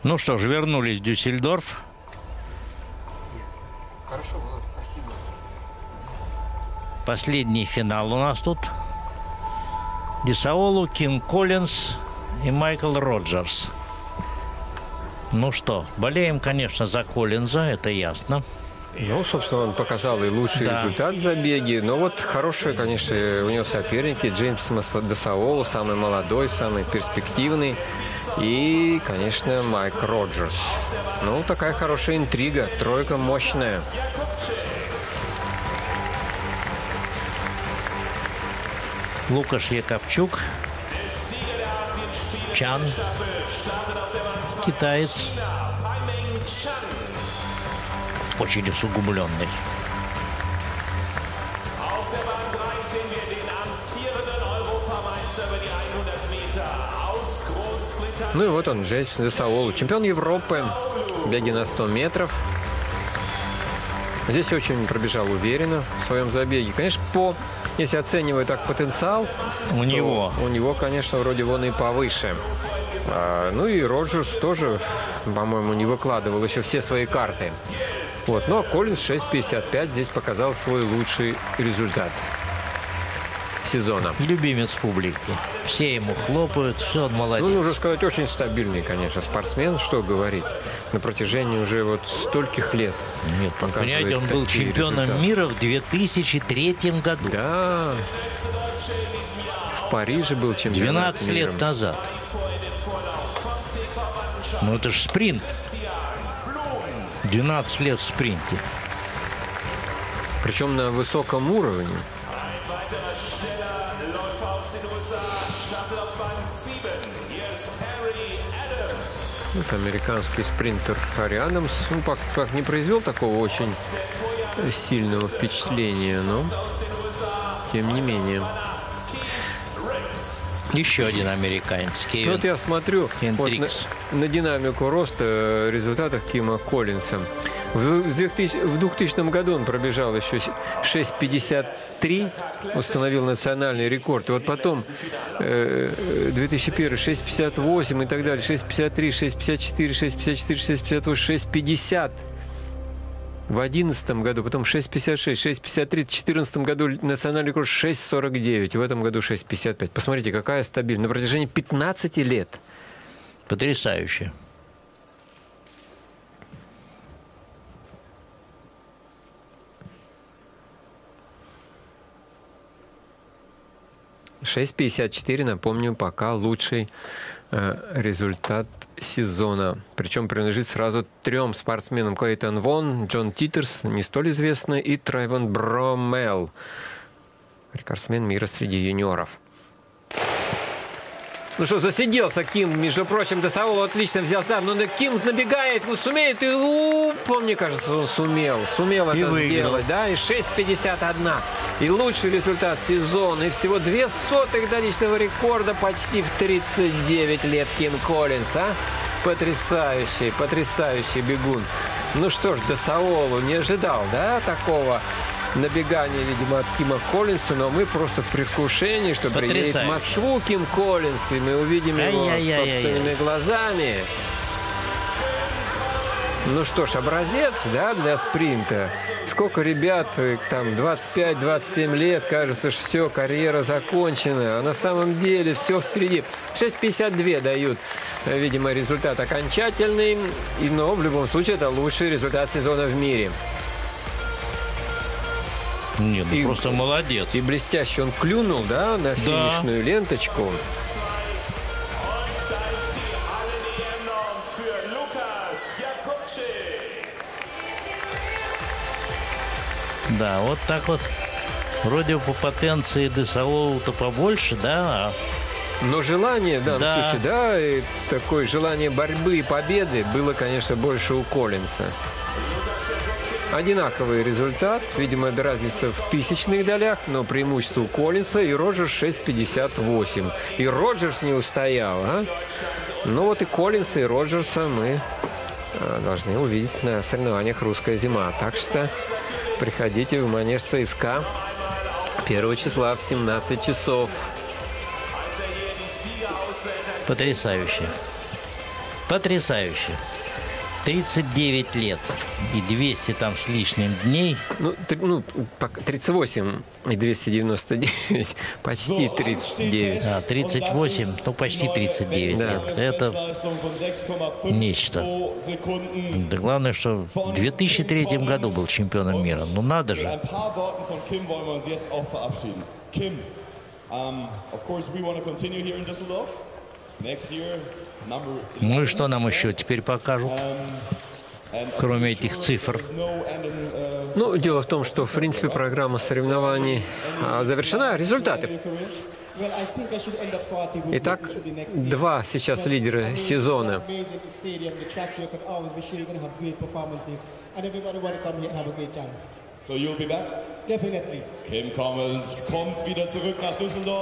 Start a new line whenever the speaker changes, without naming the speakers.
Ну что ж, вернулись в Дюссельдорф.
Хорошо было, спасибо.
Последний финал у нас тут. Десаолу, Ким Коллинс и Майкл Роджерс. Ну что, болеем, конечно, за Коллинза, это ясно.
Ну, собственно, он показал и лучший результат в забеге. Но вот хорошие, конечно, у него соперники. Джеймс Десаолу, самый молодой, самый перспективный. И, конечно, Майк Роджерс. Ну, такая хорошая интрига. Тройка мощная.
Лукаш Якобчук. Чан. Китаец. Очень усугубленный.
Ну и вот он, Джеймс Десаолу, чемпион Европы в беге на 100 метров. Здесь очень пробежал уверенно в своем забеге. Конечно, если оценивать так потенциал,
у
него, конечно, вроде вон и повыше. Ну и Роджерс тоже, по-моему, не выкладывал еще все свои карты. Вот. Ну а Коллинс 6.55 здесь показал свой лучший результат сезона.
Любимец публики. Все ему хлопают, все, он молодец.
Ну, нужно сказать, очень стабильный, конечно, спортсмен, что говорить. На протяжении уже вот стольких лет.
Нет, понимаете, он был чемпионом мира в 2003 году.
Да. В Париже был чемпионом
12
мира.
лет назад. Ну, это же спринт. 12 лет в спринте.
Причем на высоком уровне. Вот американский спринтер Харри Адамс. Ну, как не произвел такого очень сильного впечатления, но тем не менее.
Еще один американец. Кевин.
Вот я смотрю вот на динамику роста результатов Кима Коллинса. В 2000 году он пробежал еще 6.53, установил национальный рекорд. И вот потом 2001 6.58 и так далее, 6.53, 6.54, 6.54, 6.58, 6.50. В 2011 году, потом 6.56, 6.53, в 2014 году национальный рекорд 6.49, и в этом году 6.55. Посмотрите, какая стабильность. На протяжении 15 лет.
Потрясающе.
— 6.54, напомню, пока лучший результат сезона. Причем принадлежит сразу 3 спортсменам: Клейтон Вон, Джон Титерс, не столь известный, и Трайвон Бромел, рекордсмен мира среди юниоров. Ну что, засиделся Ким. Между прочим, Десаолу отлично взял сам. Но Ким набегает, сумеет. И, мне кажется, он сумел это сделать. Да, и 6.51. И лучший результат сезона. И всего 0,02 до личного рекорда почти в 39 лет Ким Коллинс. Потрясающий, потрясающий бегун. Ну что ж, Десаолу не ожидал, да, такого набегание, видимо, от Кима Коллинса, но мы просто в предвкушении, что приедет в Москву Ким Коллинс, и мы увидим его собственными глазами. Ну что ж, образец, да, для спринта. Сколько ребят, там, 25-27 лет, кажется, что все, карьера закончена, а на самом деле все впереди. 6.52 дают, видимо, результат окончательный, но в любом случае это лучший результат сезона в мире.
Нет, ну просто молодец.
И блестяще он клюнул, да, на финишную ленточку.
Да, вот так вот. Вроде по потенции Десаолу-то побольше, да.
Но желание, да, ну, слушай, да, и такое желание борьбы и победы было, конечно, больше у Коллинса. Одинаковый результат, видимо, разница в тысячных долях, но преимущество у Коллинса, и Роджерс 6.58. И Роджерс не устоял, Ну вот и Коллинса, и Роджерса мы должны увидеть на соревнованиях «Русская зима». Так что приходите в манеж ЦСКА 1 числа в 17 часов.
Потрясающе. Потрясающе. 39 лет и 200 там с лишним дней.
Ну, 38 и 299, почти 39.
38, ну почти 39
Да.
лет. Это нечто. Да главное, что в 2003 году был чемпионом мира. Ну надо же. Ну и что нам еще теперь покажут, кроме этих цифр?
Ну, дело в том, что, в принципе, программа соревнований завершена. Результаты. Итак, два сейчас лидера сезона.
So you'll be back? Definitely. Kim Commons kommt wieder zurück nach Düsseldorf.